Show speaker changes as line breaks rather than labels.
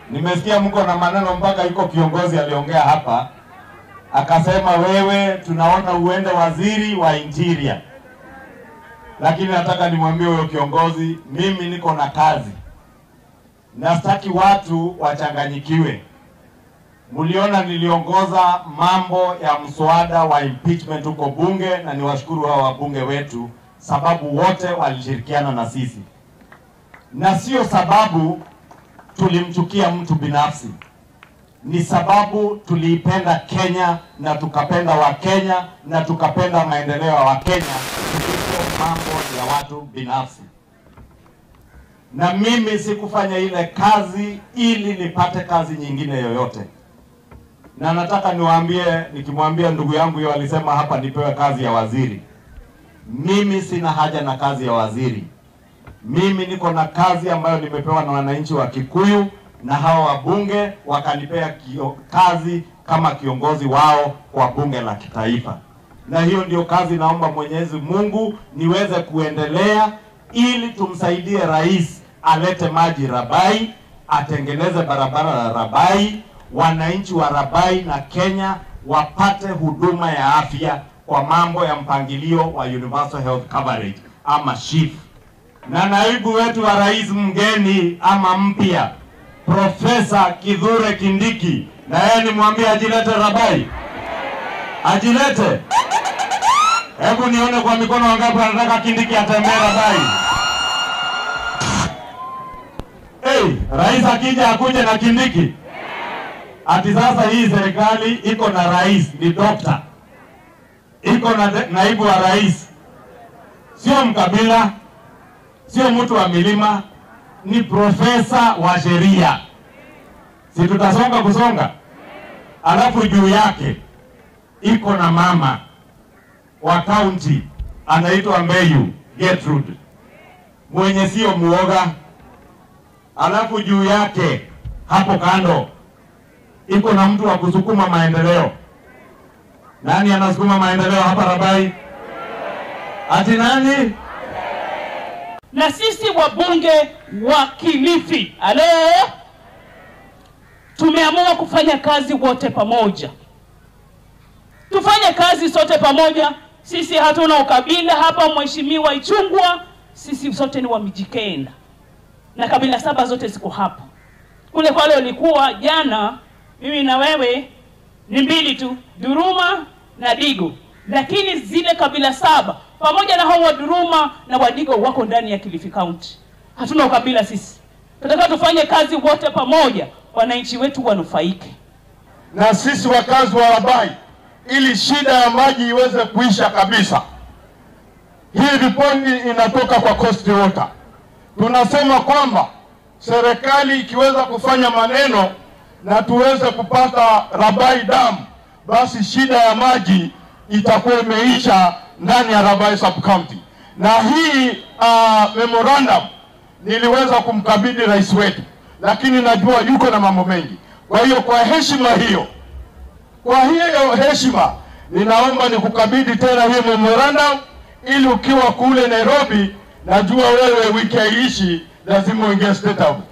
Nimesikia mko na maneno, mpaka yuko kiongozi aliongea hapa akasema wewe tunaona uende waziri wa interior. Lakini nataka nimwambie huyo kiongozi, mimi niko na kazi. Na sitaki watu wachanganyikiwe. Muliona niliongoza mambo ya mswada wa impeachment huko bunge, na niwashukuru hao wabunge wetu sababu wote walishirikiana na sisi. Na sio sababu tulimchukia mtu binafsi. Ni sababu tuliipenda Kenya na tukapenda wa Kenya na tukapenda maendeleo ya wa Kenya kuliko mambo ya watu binafsi. Na mimi sikufanya ile kazi ili nipate kazi nyingine yoyote. Na nataka niwaambie, nikimwambia ndugu yangu yeye alisema hapa nipewe kazi ya waziri. Mimi sina haja na kazi ya waziri. Mimi niko na kazi ambayo nimepewa na wananchi wa Kikuyu, na hawa wabunge wakanipea kazi kama kiongozi wao kwa bunge la kitaifa. Na hiyo ndio kazi naomba Mwenyezi Mungu niweze kuendelea, ili tumsaidie rais alete maji Rabai, atengeneze barabara la Rabai, wananchi wa Rabai na Kenya wapate huduma ya afya kwa mambo ya mpangilio wa Universal Health Coverage ama SHIF. Na naibu wetu wa rais mgeni ama mpya, Profesa Kithure Kindiki, na yeye nimwambie ajilete Rabai. Ajilete. Hebu nione kwa mikono wangapi wanataka Kindiki atembee Rabai. Rais akija akuje na Kindiki. Ati sasa hii serikali iko na rais ni dokta. Iko na naibu wa rais. Sio mkabila, sio mtu wa milima, ni profesa wa sheria. Si tutasonga kusonga? Alafu juu yake iko na mama wa county anaitwa Mbeyu Gertrude, mwenye sio muoga. Alafu juu yake hapo kando iko na mtu wa kusukuma maendeleo. Nani anasukuma maendeleo hapa Rabai? Ati nani?
Na sisi wabunge wa Kilifi, tumeamua kufanya kazi wote pamoja. Tufanye kazi sote pamoja. Sisi hatuna ukabila hapa, Mheshimiwa Ichungwah. Sisi sote ni wa Mijikenda. Na kabila 7 zote ziko hapa. Kule kwale ulikuwa jana, mimi na wewe ni 2 tu, Duruma na Digo. Lakini zile kabila 7 pamoja na hao wa Duruma na Wadigo wako ndani ya Kilifi County. Hatuna ukabila sisi. Tunataka tufanye kazi wote pamoja, wananchi wetu wanufaike.
Na sisi wakazi wa Rabai, ili shida ya maji iweze kuisha kabisa. Hii ripoti inatoka kwa Coast Water. Tunasema kwamba serikali ikiweza kufanya maneno na tuweze kupata Rabai Dam, basi shida ya maji itakuwa imeisha ndani ya Rabai Sub County. Na hii memorandum niliweza kumkabidhi rais wetu, lakini najua yuko na mambo mengi. Kwa hiyo kwa heshima ninaomba nikukabidhi tena hii memorandum, ili ukiwa kule Nairobi, najua wewe wiki haiishi lazima uingie State House.